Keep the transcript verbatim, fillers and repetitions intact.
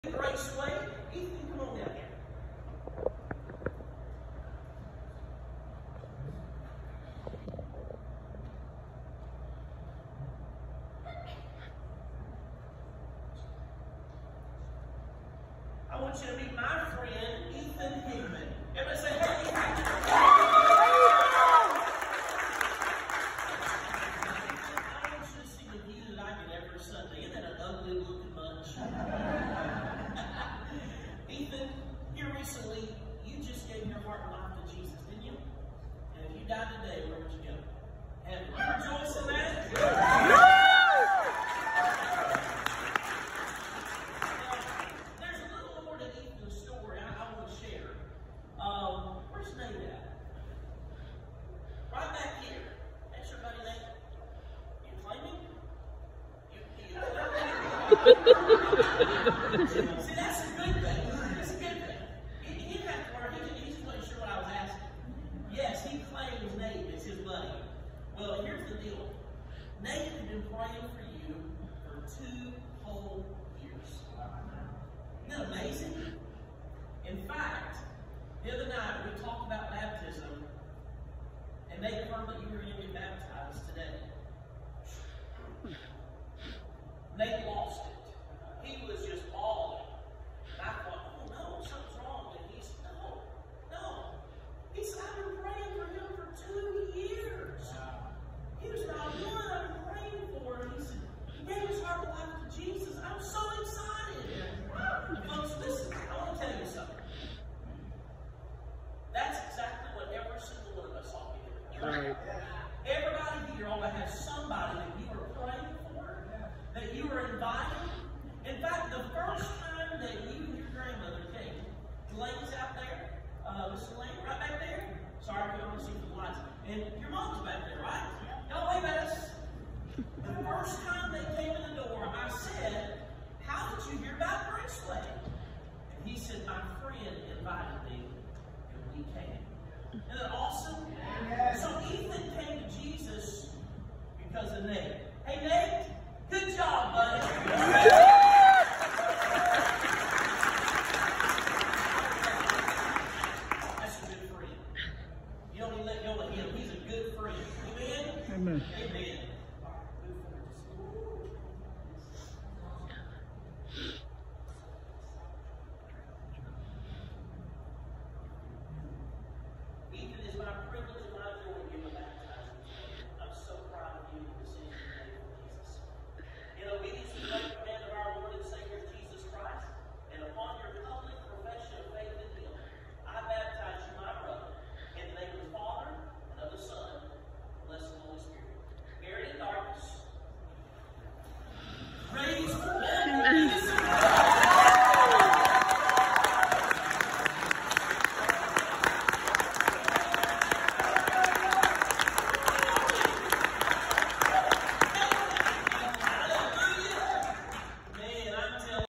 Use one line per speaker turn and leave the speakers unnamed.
Raceway. Ethan, come on down here. I want you to meet my friend, Ethan Hickman. Everybody say, hey, Ethan. I want you to see the view that I get every Sunday. Isn't that an ugly looking bunch? Ethan, here recently, you just gave your heart and life to Jesus, didn't you? And if you died today, where would you go? Heaven. You rejoice in that? There's a little more to Ethan's story I, I want to share. Um, where's Nate at? Right back here. That's your buddy Nate. You claiming? You, you See, that's a good thing. That's a good thing. He, he didn't have to learn. He, he just wasn't sure what I was asking. Yes, he claims Nate is his buddy. Well, here's the deal. Nate has been praying for you for two whole years. Isn't that amazing? In fact, the other night we talked about baptism, and Nate heard that you were going to get baptized today. Nate lost it. He was just bawling. And I thought, oh no, something's wrong. And he said, no, no. He said, I've been praying for him for two years. He was not one I've been praying for. And he said, he gave his heart and life to Jesus. I'm so excited. And folks, listen, I want to tell you something. That's exactly what every single one of us ought to be doing. Right. Everybody here ought to have somebody that you were praying for, that you were inviting. In fact, the first time that you and your grandmother came, Elaine's out there, uh, Miss Elaine, right back there. Sorry, we don't see the lights. And your mom's back there, right? Y'all wave at us. The first time they came in the door, I said, how did you hear about Raceway? And he said, my friend invited me, and we came. Isn't that awesome? So Ethan came to Jesus because of Nate. Hey, Nate, good job, buddy.